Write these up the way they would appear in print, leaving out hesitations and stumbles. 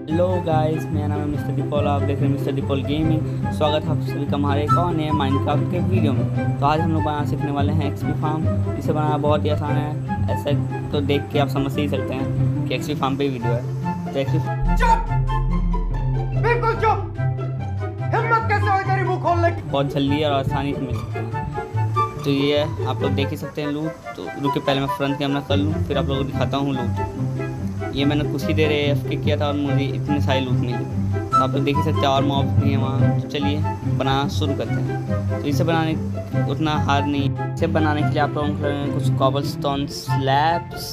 Hello guys, मेरा नाम है मिस्टर डिपॉल। आप देख रहे हैं मिस्टर डिपॉल गेमिंग। स्वागत है आप सभी का हमारे एक और नए माइनक्राफ्ट के वीडियो में। तो आज हम लोग बनाना सीखने वाले हैं एक्सपी फार्म। इसे बनाना बहुत ही आसान है, ऐसा तो देख के आप समझ ही सकते हैं कि एक्सपी फार्म पे वीडियो है। तो एक्सपी चुप, बिल्कुल चुप। हिम्मत कैसे हुई तेरी मुंह खोलने की? बहुत जल्दी और आसानी से मिल सकते हैं। तो ये है, आप लोग देख ही सकते हैं लूट। तो रुके, पहले मैं फ्रंट कैमरा कर लूँ, फिर आप लोगों को दिखाता हूँ लूट। ये मैंने कुछ ही देर एफके किया था और मुझे इतने सारे लूट मिले। तो आप लोग देख ही सकते हैं और मॉब्स भी हैं वहाँ। तो चलिए बनाना शुरू करते हैं। तो इसे बनाने उतना हार्ड नहीं। इसे बनाने के लिए आप लोगों को कुछ कॉबलस्टोन स्लैब्स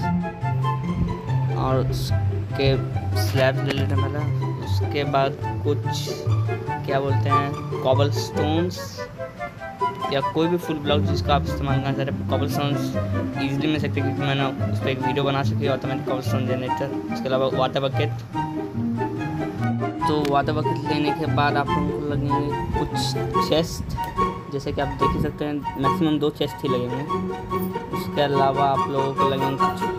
और उसके स्लैब्स ले लेते हैं पहले। उसके बाद कुछ क्या बोलते हैं कॉबलस्टोन्स या कोई भी फुल ब्लॉक जिसका आप इस्तेमाल करना चाहते हैं। कॉबलस्टोन्स ईजिली मिल सकते हैं क्योंकि मैंने उस पर एक वीडियो बना चुकी है ऑटोमेटिक कॉबलस्टोन जनरेटर। उसके अलावा वाटर बकेट। तो वाटर बकेट लेने के बाद आप लोगों को लगेंगे कुछ चेस्ट, जैसे कि आप देख ही सकते हैं मैक्सिमम 2 चेस्ट ही लगेंगे। उसके अलावा आप लोगों को लगेंगे कुछ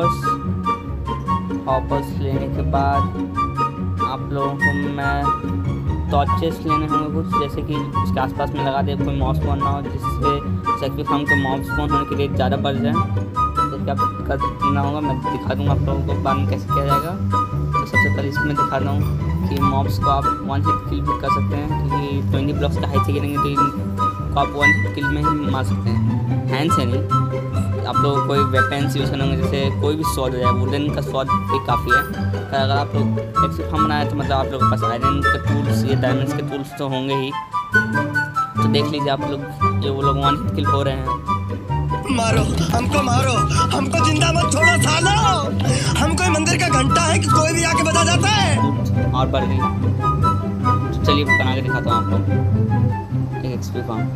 हॉपर्स लेने के बाद आप लोगों को मैं टॉर्चेस लेने होंगे कुछ, जैसे कि उसके आसपास में लगा दे, कोई मॉब स्पॉन ना हो जिससे एक्चुअली फार्म के मॉब स्पॉन होने के लिए ज़्यादा बढ़ जाए। तो क्या करना होगा मैं दिखा दूँगा आप लोगों को बाद में कैसे किया जाएगा। तो सबसे पहले इसमें दिखाता हूँ कि मॉब्स को आप 1 हिट किल भी कर सकते हैं, क्योंकि 20 ब्लॉक्स का हाइट से गिरेंगे तो इनको आप 1 हिट किल में ही मार सकते हैं, हैंड से नहीं। आप लोग कोई वेपन्स यूज़ करने होंगे, जैसे कोई भी स्वॉर्ड हो जाए, वुडन का स्वॉर्ड भी काफ़ी है। अगर आप लोग एक्सपी फार्म बनाए तो मतलब आप लोगों के पास आयरन के टूल्स या डायमंड्स के टूल्स तो होंगे ही। तो देख लीजिए आप लोग, ये वो लोग 1 हिट किल हो रहे हैं। मारो हमको जिंदा मत छोड़ो सालो। हम कोई मंदिर का घंटा है कि कोई भी आके बजा जाता है। और बढ़ गई। तो चलिए बना के दिखाता हूँ आप लोग एक एक्सपी फार्म।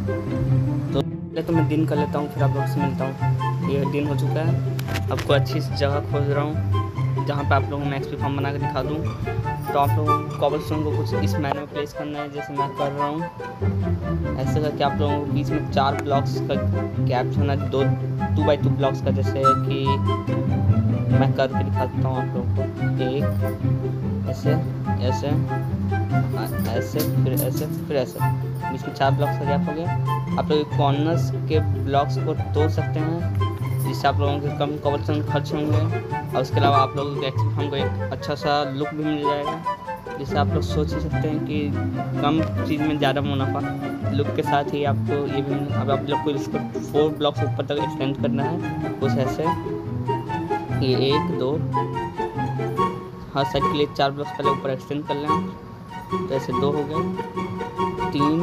तो मैं दिन कर लेता हूँ, फिर आप लोग से मिलता हूँ। ये दिन हो चुका है। आपको अच्छी सी जगह खोज रहा हूँ जहाँ पे आप लोगों को मैं एक्सपी फार्म बना के दिखा दूँ। तो आप लोगों को कॉबलस्टोन को कुछ इस मैनर में प्लेस करना है, जैसे मैं कर रहा हूँ। ऐसे करके आप लोगों को बीच में 4 ब्लॉक्स का गैप होना है, 2x2 ब्लॉक्स का, जैसे कि मैं करके दिखाता हूँ आप लोगों को। एक ऐसे ऐसे ऐसे फिर ऐसे फिर ऐसे, बीच में 4 ब्लॉक्स का गैप हो गया। आप लोग कॉर्नर्स के ब्लॉक्स को तोड़ सकते हैं, जिससे आप लोगों के कम कॉबलस्टोन खर्च होंगे। और उसके अलावा आप लोगों के एक्सपी फार्म को एक अच्छा सा लुक भी मिल जाएगा, जिससे आप लोग सोच ही सकते हैं कि कम चीज़ में ज़्यादा मुनाफा। लुक के साथ ही आपको ये भी, अब आप लोग को इसको 4 ब्लॉक्स ऊपर तक एक्सटेंड करना है, कुछ ऐसे। ये 1 2 हर साइड के लिए 4 ब्लॉक्स पहले ऊपर एक्सटेंड कर लें। तो ऐसे 2 हो गए, 3,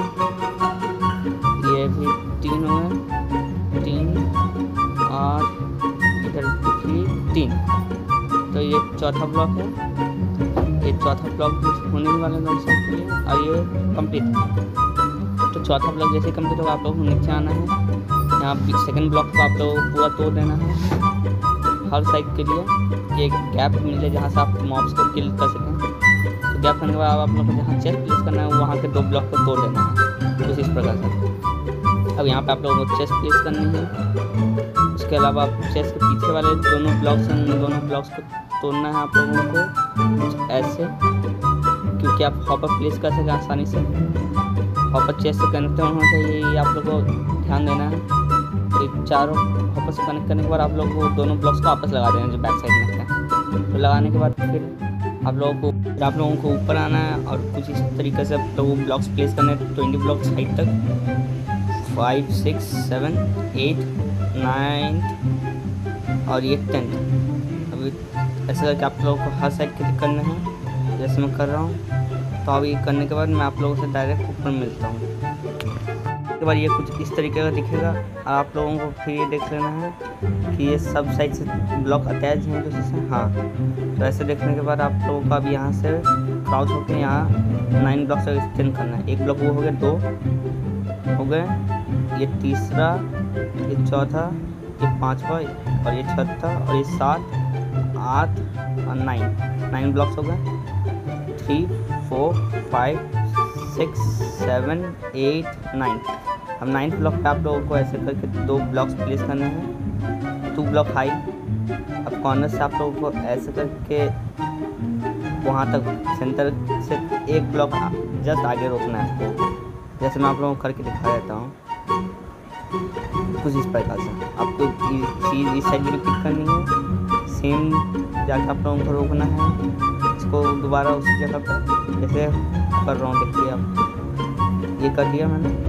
ये भी 3 हो गए, 3 और इधर भी 3। तो ये चौथा ब्लॉक है। ये चौथा ब्लॉक भी होने वाले हैं साइड के लिए, और ये कंप्लीट। तो चौथा ब्लॉक जैसे कंप्लीट होगा आप लोग को नीचे आना है। यहाँ सेकंड ब्लॉक को आप लोग पूरा तोड़ देना है हर साइड के लिए। एक गैप मिले जहाँ से आप मॉब्स को किल कर सकें। तो गैप करने के बाद आप लोग को जहाँ चेस्ट प्लेस करना है वहाँ के 2 ब्लॉक को तोड़ देना है, कुछ इस प्रकार से। अब यहाँ पे आप लोगों को चेस्ट प्लेस करनी है। उसके अलावा आप चेस्ट के पीछे वाले दोनों ब्लॉक्स को तोड़ना है आप लोगों को ऐसे, क्योंकि आप हॉपर प्लेस कर सकें आसानी से। हॉपर चेस्ट से कनेक्ट होना चाहिए, ये आप लोगों को ध्यान देना है। तो चारों हॉपर से कनेक्ट करने के बाद आप लोग वो दोनों ब्लॉक्स को आपस लगा देना जो बैक साइड में है। तो लगाने के बाद फिर आप लोगों को ऊपर आना है और कुछ इस तरीके से तो वो ब्लॉक्स प्लेस करने हैं 20 ब्लॉक्स हाइट तक, 5 6 7 8 9 और ये 10। अभी ऐसा करके आप लोगों को हर साइड क्लिक करना है, जैसे मैं कर रहा हूँ। तो अभी करने के बाद मैं आप लोगों से डायरेक्ट ऊपर मिलता हूँ। उसके बाद ये कुछ इस तरीके का दिखेगा। आप लोगों को फिर ये देख लेना है कि ये सब साइड से ब्लॉक अटैच हैं दूसरे से। हाँ, तो ऐसे देखने के बाद आप लोगों को अब यहाँ से क्राउच होकर यहाँ 9 ब्लॉक तक एक्सटेंड करना है। 1 ब्लॉक वो हो गया, 2 हो गए, ये तीसरा, ये चौथा, ये 5वां और ये 6था और ये 7 8 और 9 ब्लॉक्स हो गए। 3 4 5 6 7 8 9। अब 9th ब्लॉक पे आप लोगों को ऐसे करके 2 ब्लॉक्स प्लेस करने हैं, 2 ब्लॉक हाई। अब कॉर्नर से आप लोगों को ऐसे करके वहाँ तक सेंटर से एक ब्लॉक जस्ट आगे रोकना है आपको। जैसे मैं आप लोगों को करके दिखा देता हूँ कुछ इस प्रकार से। आपको चीज़ इस साइड भी रिपीट करनी है, सेम जाके आप लोगों को रोकना है इसको दोबारा उसी जगह पर जैसे कर रहा हूँ। देखिए आप ये कर दिया मैंने।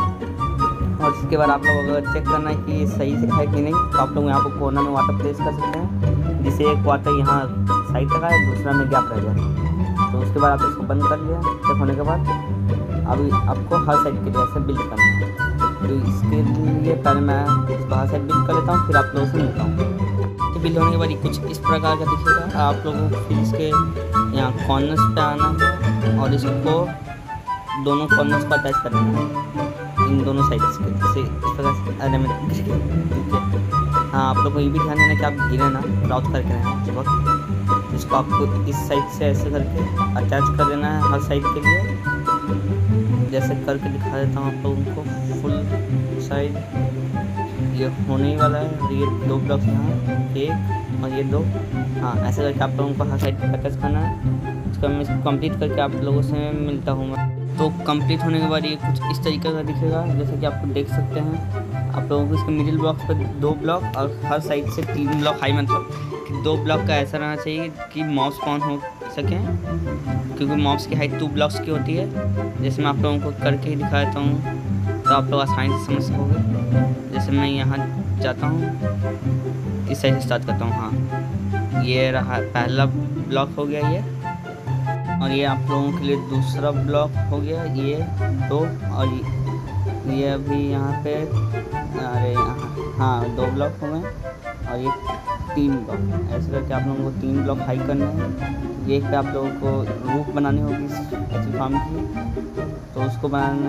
और इसके बाद आप लोग अगर चेक करना है कि ये सही से है कि नहीं तो आप लोग यहाँ पर कोना में वाटर प्लेस कर सकते हैं, जिससे एक वाटर यहाँ साइड तक आए, दूसरा में गैप रह जाए। तो उसके बाद आप इसको बंद कर लिया। चेक होने के बाद अभी आपको हर साइड के लिए ऐसे बिल्ड करना है। तो इसके लिए पहले मैं इसको हर साइड बिल्ड कर लेता हूँ, फिर आप लोगों से मिलता हूँ। तो बिल्ड होने के बाद ये कुछ इस प्रकार का दिखेगा। आप लोगों को फिर इसके यहाँ कॉर्नर्स पे आना है और इसको दोनों कॉर्नर्स को अटैच करना है इन दोनों साइड्स के, जैसे इस प्रकार से। अरे मैं ठीक है। हाँ, आप लोग को ये भी ध्यान देना है कि आप गिरे ना, क्राउच करके रहना उस वक्त। इसको आपको इस साइड से ऐसे करके अटैच कर देना है हर साइड के लिए। जैसे करके दिखा देता हूँ आप लोगों को फुल साइड। ये होने ही वाला है। ये 2 ब्लॉक्स यहाँ, एक और ये 2। हाँ, ऐसे करके आप लोगों को हर साइड पर अटैच करना है। इसको मैं इसको कंप्लीट करके आप लोगों से मिलता हूँ मैं। तो कंप्लीट होने के बाद ये कुछ इस तरीके का दिखेगा, जैसे कि आपको देख सकते हैं। आप लोगों को इसके मिडिल ब्लॉक पर 2 ब्लॉक और हर साइड से 3 ब्लॉक हाई, मतलब कि 2 ब्लॉक का ऐसा रहना चाहिए कि मॉब्स स्पॉन हो सकें, क्योंकि मॉब्स की हाइट 2 ब्लॉक्स की होती है। जैसे मैं आप लोगों को करके ही दिखा देता हूँ तो आप लोग आसानी से समझ सकोगे। जैसे मैं यहाँ जाता हूँ, इस साइड से स्टार्ट करता हूँ। हाँ, ये रहा पहला ब्लॉक हो गया ये, और ये आप लोगों के लिए दूसरा ब्लॉक हो गया ये 2, और ये अभी यहाँ पे, अरे हाँ 2 ब्लॉक हो गए, और ये 3 ब्लॉक। ऐसे करके आप लोगों को 3 ब्लॉक हाई करने हैं। ये पे आप लोगों को रूफ बनानी होगी एक्चुअली फार्म की, तो उसको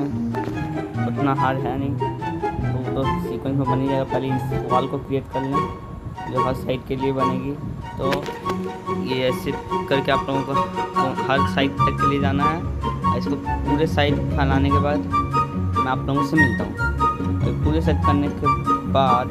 बनाने उतना हार्ड है नहीं, तो सीक्वेंस में बन ही जाएगा। पहले इस वॉल को क्रिएट कर लें जो हर साइड के लिए बनेगी। तो ये ऐसे करके आप लोगों को हर साइड तक के लिए जाना है। इसको पूरे साइड फैलाने के बाद मैं आप लोगों से मिलता हूँ। तो पूरे सेट करने के बाद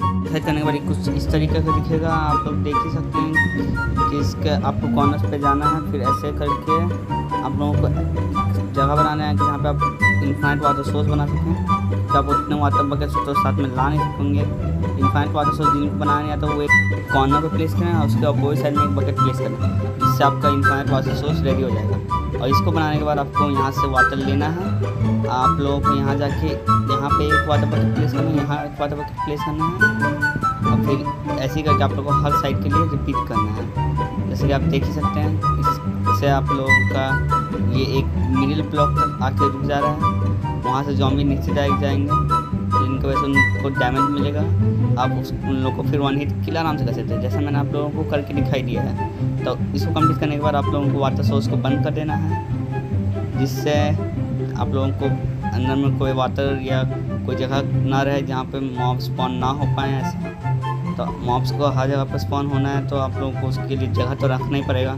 कुछ इस तरीके का दिखेगा। आप लोग देख ही सकते हैं कि इसके आपको कॉर्नर्स पे जाना है। फिर ऐसे करके आप लोगों को जगह बनाना है कि जहाँ पे आप इनफाइनाइट वाटर सोर्स बना सकें। तो आप उतने वाटर बकेट तो साथ में ला नहीं सकेंगे। इनफाइनाइट वाटर सोर्स जिनको बनाना है तो वो एक कॉर्नर पे प्लेस करें और उसके अपोजिट साइड में एक बकेट प्लेस करें, जिससे आपका इनफाइनाइट वाटर सोर्स रेडी हो जाएगा। और इसको बनाने के बाद आपको यहाँ से वाटर लेना है। आप लोगों को यहाँ जाके यहाँ पे एक वाटर बकेट प्लेस करना है, यहाँ एक वाटर बकेट प्लेस करना है, और फिर ऐसे ही करके आप लोगों को हर साइड के लिए रिपीट करना है। जैसे कि आप देख ही सकते हैं, इससे आप लोगों का ये एक मिडिल ब्लॉक तक आके रुक जा रहा है। वहाँ से ज़ॉम्बी नीचे डायरेक्ट जाएंगे, जिनकी वजह से उनको डैमेज मिलेगा। आप उन लोगों को फिर 1 हिट किल आराम से कर सकते हैं, जैसे मैंने आप लोगों को करके दिखाई दिया है। तो इसको कंप्लीट करने के बाद आप लोगों को वाटर सोर्स को बंद कर देना है, जिससे आप लोगों को अंदर में कोई वाटर या कोई जगह ना रहे जहाँ पे मॉब स्पॉन ना हो पाए। ऐसे तो मॉब्स को हर जगह पर स्पॉन होना है, तो आप लोगों को उसके लिए जगह तो रखना ही पड़ेगा।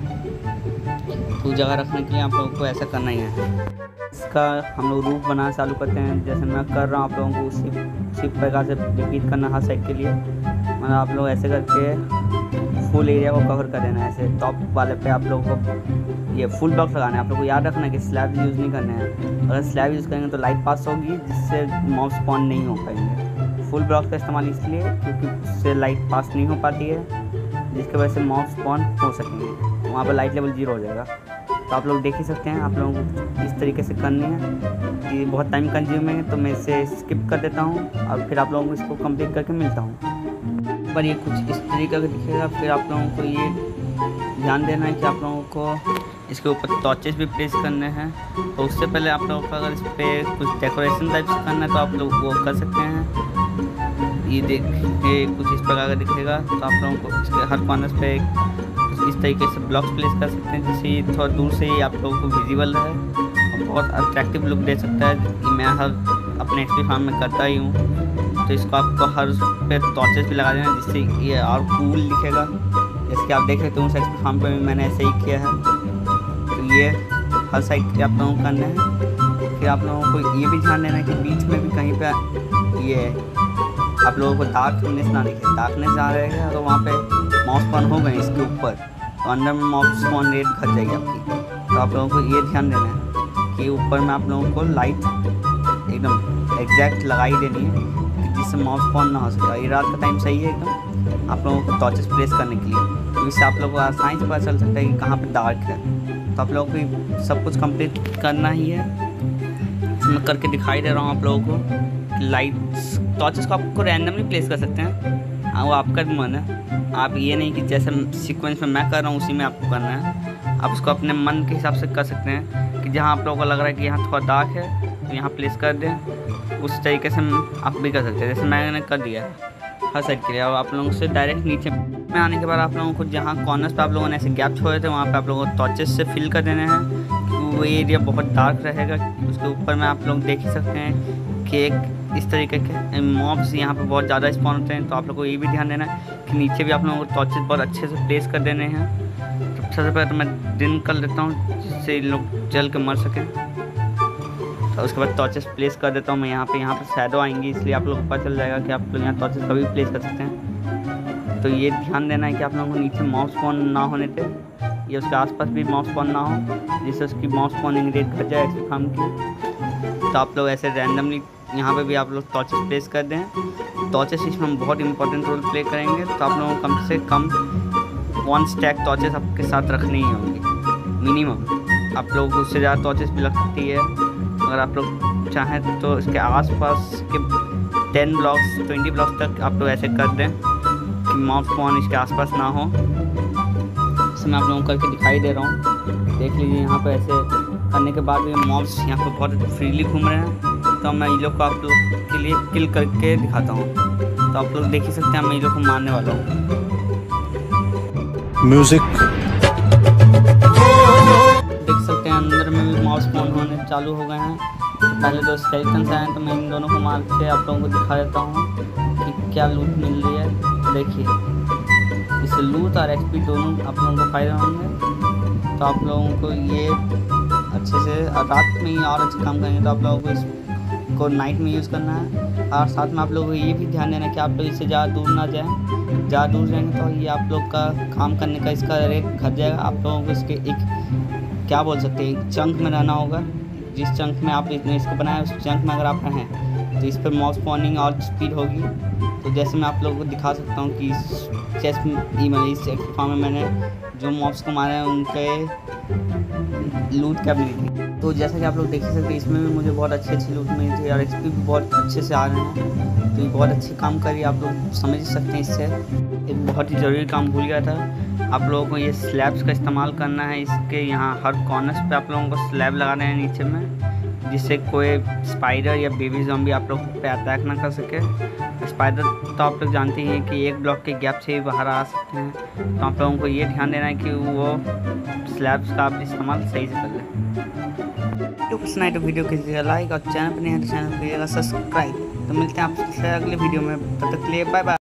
तो जगह रखने के लिए आप लोगों को ऐसा करना ही है। इसका हम लोग रूफ बनाना चालू करते हैं, जैसे मैं कर रहा हूँ। आप लोगों को उसी प्रकार से रिपीट करना हर साइड के लिए। मतलब आप लोग ऐसे करके फुल एरिया को कवर कर देना है। ऐसे टॉप वाले पे आप लोगों को ये फुल ब्लॉक लगाना है। आप लोग को याद रखना है कि स्लैब यूज़ नहीं करना है। अगर स्लैब यूज़ करेंगे तो लाइट पास होगी, जिससे मॉब स्पॉन नहीं हो पाएंगे। फुल ब्लॉक का इस्तेमाल इसलिए क्योंकि उससे लाइट पास नहीं हो पाती है, जिसकी वजह से मॉब स्पॉन हो सकेंगे। वहाँ पर लाइट लेवल 0 हो जाएगा। तो आप लोग देख ही सकते हैं, आप लोगों को इस तरीके से करनी है। ये बहुत टाइम कंज्यूमिंग है, तो मैं इसे स्किप कर देता हूँ और फिर आप लोगों को इसको कंप्लीट करके मिलता हूँ। पर ये कुछ इस तरीके का दिखेगा। फिर आप लोगों को ये ध्यान देना है कि आप लोगों को इसके ऊपर टॉर्चेस भी प्लेस करने हैं। तो उससे पहले आप लोगों को अगर इस पर कुछ डेकोरेशन टाइप से करना है तो आप लोग वो कर सकते हैं। ये देखिए कुछ इस प्रकार का दिखेगा। तो आप लोगों को इसके हर कॉर्नर पे इस तरीके से ब्लॉक्स प्लेस कर सकते हैं, जिससे ये थोड़ा दूर से ही आप लोगों को विजिबल रहे और बहुत अट्रैक्टिव लुक दे सकता है। ये मैं हर अपने एक्सपी फार्म में करता ही हूँ। तो इसको आपको हर पे टॉर्चेस भी लगा देना, जिससे ये और कूल दिखेगा। जैसे कि आप देख सकते हो उस एक्सपी फार्म पर भी मैंने ऐसे ही किया है। तो ये हर साइड के आप लोगों को करना है। फिर आप लोगों को ये भी ध्यान देना है कि बीच में भी कहीं पे ये आप लोगों को डार्कनेस ना दिखे। डार्कनेस जहाँ रहेगा तो वहाँ पे माउस स्पॉन हो गए इसके ऊपर, तो तो अंदर में मॉब स्पॉन रेट घट जाएगी आपकी। तो आप लोगों को ये ध्यान देना है कि ऊपर में आप लोगों को लाइट एकदम एग्जैक्ट लगाई देनी है कि जिससे मॉब स्पॉन ना हो सके। ये रात का टाइम सही है एकदम आप लोगों को टॉर्चेस प्लेस करने के लिए, तो इससे आप लोगों को आसानी से पता चल सकता है कि कहाँ पे डार्क है। तो आप लोगों को सब कुछ कंप्लीट करना ही है। मैं करके दिखाई दे रहा हूँ आप लोगों को। लाइट्स टॉर्चेस को आपको रैंडमली प्लेस कर सकते हैं, वो आपका भी मन है। आप ये नहीं कि जैसे सीक्वेंस में मैं कर रहा हूँ उसी में आपको करना है, आप उसको अपने मन के हिसाब से कर सकते हैं कि जहाँ आप लोगों को लग रहा है कि यहाँ थोड़ा डार्क है तो यहाँ प्लेस कर दें। उस तरीके से आप भी कर सकते हैं जैसे मैंने कर दिया है हर साइड के लिए। अब आप लोगों से डायरेक्ट नीचे में आने के बाद आप लोगों को जहाँ कॉर्नर्स पे आप लोगों ने ऐसे गैप छोड़े थे वहाँ पे आप लोगों को टॉर्चेस से फिल कर देने हैं। वो एरिया बहुत डार्क रहेगा। उसके ऊपर में आप लोग देख ही सकते हैं कि एक इस तरीके के मॉब्स यहाँ पे बहुत ज़्यादा स्पॉन होते हैं। तो आप लोग को ये भी ध्यान देना है कि नीचे भी आप लोगों को टॉर्चेस बहुत अच्छे से प्लेस कर देने हैं। तो सबसे पहले तो मैं दिन कर देता हूँ जिससे इन लोग जल के मर सकें। तो उसके बाद टॉर्चेस प्लेस कर देता हूँ मैं यहाँ पे शैडो आएंगी इसलिए आप लोगों को पता चल जाएगा कि आप लोग यहाँ टॉर्चेस कभी भी प्लेस कर सकते हैं। तो ये ध्यान देना है कि आप लोगों को नीचे मॉब स्पॉन ना होने थे या उसके आसपास भी मॉब स्पॉन ना हो जिससे उसकी मॉब स्पॉनिंग रेट घट जाए एक्सपी फार्म की। तो आप लोग ऐसे रैंडमली यहाँ पे भी आप लोग टॉर्चेस प्लेस कर दें। टॉर्चेस इसमें बहुत इंपॉर्टेंट रोल प्ले करेंगे। तो आप लोगों को कम से कम 1 स्टैक टॉर्चेस आपके साथ रखनी ही होंगी मिनिमम। आप लोगों को उससे ज़्यादा टॉर्चेस भी लग सकती है अगर आप लोग चाहें तो इसके आसपास के 10 ब्लॉक्स 20 ब्लॉक्स तक आप लोग ऐसे कर दें कि मॉब स्पॉन इसके आसपास ना हो। इसमें आप लोगों को करके दिखाई दे रहा हूँ, देख लीजिए। यहाँ पे ऐसे करने के बाद भी मॉब्स यहाँ पे बहुत फ्रीली घूम रहे हैं। तो मैं इन लोग को आप लोग के लिए किल करके दिखाता हूँ। तो आप लोग देख ही सकते हैं मैं इन लोग को मारने वाला हूँ। म्यूजिक देख सकते हैं अंदर में भी मॉब स्पॉन होने चालू हो गए हैं। पहले तो स्केलेटन्स आए हैं तो मैं इन दोनों को मार के आप लोगों को दिखा देता हूँ कि क्या लूट मिल रही है। देखिए इससे लूट और एक्सपी दोनों आप लोगों को फायदा होंगे। तो आप लोगों को ये अच्छे से रात में ही और अच्छे काम करेंगे। तो आप लोगों को इसको नाइट में यूज़ करना है। और साथ में आप लोगों को ये भी ध्यान देना है कि आप लोग इससे ज़्यादा दूर ना जाएँ। ज़्यादा दूर जाएंगे तो ये आप लोग का काम करने का इसका रेट घट जाएगा। आप लोगों को इसके एक क्या बोल सकते हैं एक चंक में रहना होगा। जिस चंक में आप इसको बनाया उस चंक में अगर आप रहें तो इस पर मॉब स्पॉनिंग और स्पीड होगी। तो जैसे मैं आप लोगों को दिखा सकता हूँ कि इस चेस्ट में इस एक्सपी फार्म में मैंने जो मॉब्स को मारे हैं उनके लूट क्या मिली थी। तो जैसा कि आप लोग देख सकते हैं इसमें भी मुझे बहुत अच्छी लूट मिली थी और एक्सपी भी बहुत अच्छे से आ रहे हैं। तो ये बहुत अच्छी काम करी आप लोग समझ सकते हैं। इससे एक बहुत ही ज़रूरी काम भूल गया था, आप लोगों को ये स्लैब्स का इस्तेमाल करना है। इसके यहाँ हर कॉर्नर्स पे आप लोगों को स्लैब लगाने हैं नीचे में, जिससे कोई स्पाइडर या बेबी ज़ॉम्बी आप लोग पे अटैक ना कर सके। स्पाइडर तो आप लोग जानते ही हैं कि एक ब्लॉक के गैप से ही बाहर आ सकते हैं। तो आप लोगों को ये ध्यान देना है कि वो स्लैब्स का आप इस्तेमाल सही से कर लें। तो पसंद आए तो वीडियो कीजिएगा लाइक और चैनल पर नहीं है तो चैनल करिएगा सब्सक्राइब। तो मिलते हैं आपसे अगले वीडियो में, तब तक के लिए बाय बाय।